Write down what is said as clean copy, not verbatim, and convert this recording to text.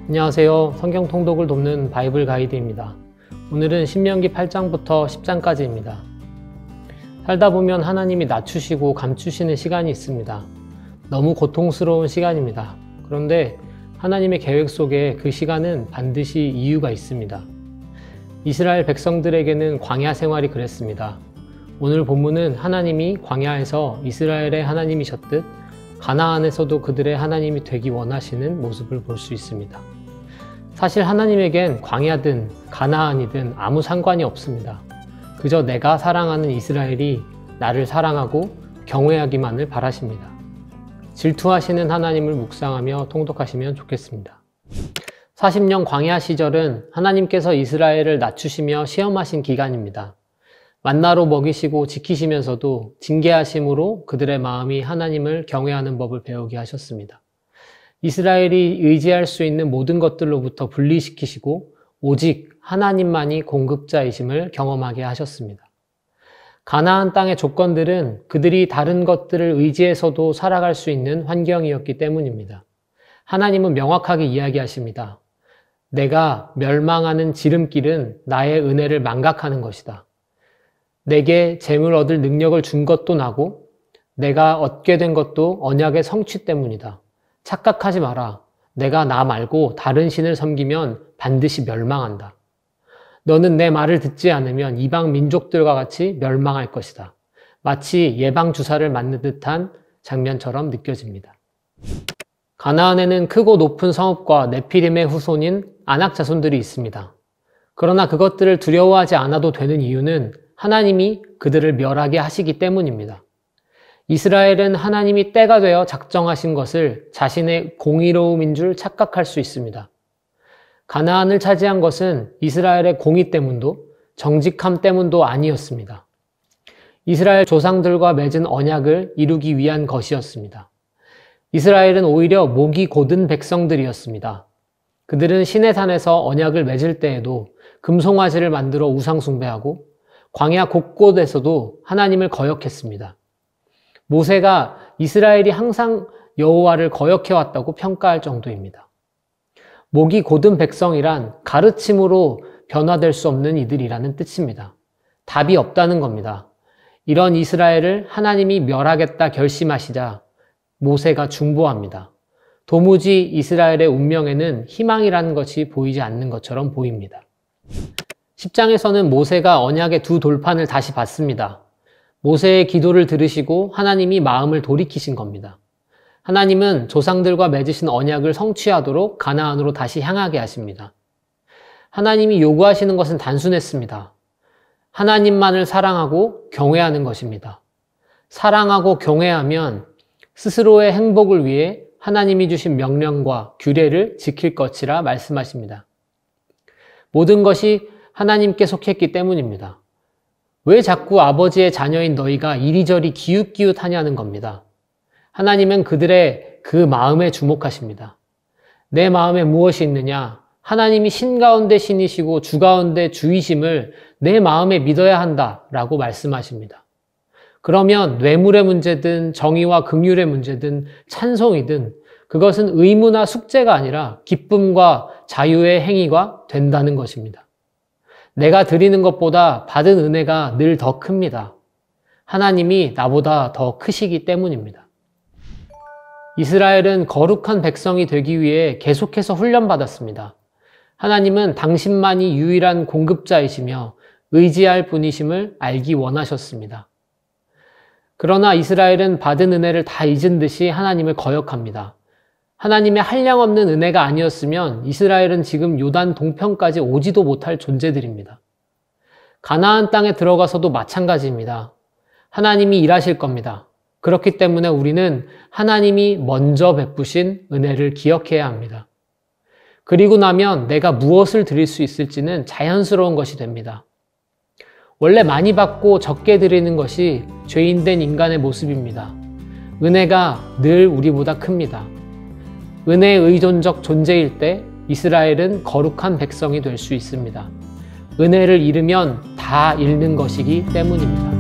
안녕하세요. 성경 통독을 돕는 바이블 가이드입니다. 오늘은 신명기 8장부터 10장까지입니다. 살다 보면 하나님이 낮추시고 감추시는 시간이 있습니다. 너무 고통스러운 시간입니다. 그런데 하나님의 계획 속에 그 시간은 반드시 이유가 있습니다. 이스라엘 백성들에게는 광야 생활이 그랬습니다. 오늘 본문은 하나님이 광야에서 이스라엘의 하나님이셨듯 가나안에서도 그들의 하나님이 되기 원하시는 모습을 볼 수 있습니다. 사실 하나님에겐 광야든 가나안이든 아무 상관이 없습니다. 그저 내가 사랑하는 이스라엘이 나를 사랑하고 경외하기만을 바라십니다. 질투하시는 하나님을 묵상하며 통독하시면 좋겠습니다. 40년 광야 시절은 하나님께서 이스라엘을 낮추시며 시험하신 기간입니다. 만나로 먹이시고 지키시면서도 징계하심으로 그들의 마음이 하나님을 경외하는 법을 배우게 하셨습니다. 이스라엘이 의지할 수 있는 모든 것들로부터 분리시키시고 오직 하나님만이 공급자이심을 경험하게 하셨습니다. 가나안 땅의 조건들은 그들이 다른 것들을 의지해서도 살아갈 수 있는 환경이었기 때문입니다. 하나님은 명확하게 이야기하십니다. 내가 멸망하는 지름길은 나의 은혜를 망각하는 것이다. 내게 재물 얻을 능력을 준 것도 나고 내가 얻게 된 것도 언약의 성취 때문이다. 착각하지 마라. 내가 나 말고 다른 신을 섬기면 반드시 멸망한다. 너는 내 말을 듣지 않으면 이방 민족들과 같이 멸망할 것이다. 마치 예방주사를 맞는 듯한 장면처럼 느껴집니다. 가나안에는 크고 높은 성읍과 네피림의 후손인 아낙 자손들이 있습니다. 그러나 그것들을 두려워하지 않아도 되는 이유는 하나님이 그들을 멸하게 하시기 때문입니다. 이스라엘은 하나님이 때가 되어 작정하신 것을 자신의 공의로움인 줄 착각할 수 있습니다. 가나안을 차지한 것은 이스라엘의 공의 때문도 정직함 때문도 아니었습니다. 이스라엘 조상들과 맺은 언약을 이루기 위한 것이었습니다. 이스라엘은 오히려 목이 곧은 백성들이었습니다. 그들은 시내산에서 언약을 맺을 때에도 금송아지를 만들어 우상 숭배하고 광야 곳곳에서도 하나님을 거역했습니다. 모세가 이스라엘이 항상 여호와를 거역해왔다고 평가할 정도입니다. 목이 곧은 백성이란 가르침으로 변화될 수 없는 이들이라는 뜻입니다. 답이 없다는 겁니다. 이런 이스라엘을 하나님이 멸하겠다 결심하시자 모세가 중보합니다. 도무지 이스라엘의 운명에는 희망이라는 것이 보이지 않는 것처럼 보입니다. 10장에서는 모세가 언약의 두 돌판을 다시 받습니다. 모세의 기도를 들으시고 하나님이 마음을 돌이키신 겁니다. 하나님은 조상들과 맺으신 언약을 성취하도록 가나안으로 다시 향하게 하십니다. 하나님이 요구하시는 것은 단순했습니다. 하나님만을 사랑하고 경외하는 것입니다. 사랑하고 경외하면 스스로의 행복을 위해 하나님이 주신 명령과 규례를 지킬 것이라 말씀하십니다. 모든 것이 하나님께 속했기 때문입니다. 왜 자꾸 아버지의 자녀인 너희가 이리저리 기웃기웃하냐는 겁니다. 하나님은 그들의 그 마음에 주목하십니다. 내 마음에 무엇이 있느냐? 하나님이 신 가운데 신이시고 주 가운데 주이심을 내 마음에 믿어야 한다라고 말씀하십니다. 그러면 뇌물의 문제든 정의와 긍휼의 문제든 찬송이든 그것은 의무나 숙제가 아니라 기쁨과 자유의 행위가 된다는 것입니다. 내가 드리는 것보다 받은 은혜가 늘 더 큽니다. 하나님이 나보다 더 크시기 때문입니다. 이스라엘은 거룩한 백성이 되기 위해 계속해서 훈련받았습니다. 하나님은 당신만이 유일한 공급자이시며 의지할 분이심을 알기 원하셨습니다. 그러나 이스라엘은 받은 은혜를 다 잊은 듯이 하나님을 거역합니다. 하나님의 한량없는 은혜가 아니었으면 이스라엘은 지금 요단 동편까지 오지도 못할 존재들입니다. 가나안 땅에 들어가서도 마찬가지입니다. 하나님이 일하실 겁니다. 그렇기 때문에 우리는 하나님이 먼저 베푸신 은혜를 기억해야 합니다. 그리고 나면 내가 무엇을 드릴 수 있을지는 자연스러운 것이 됩니다. 원래 많이 받고 적게 드리는 것이 죄인된 인간의 모습입니다. 은혜가 늘 우리보다 큽니다. 은혜의 의존적 존재일 때 이스라엘은 거룩한 백성이 될 수 있습니다. 은혜를 잃으면 다 잃는 것이기 때문입니다.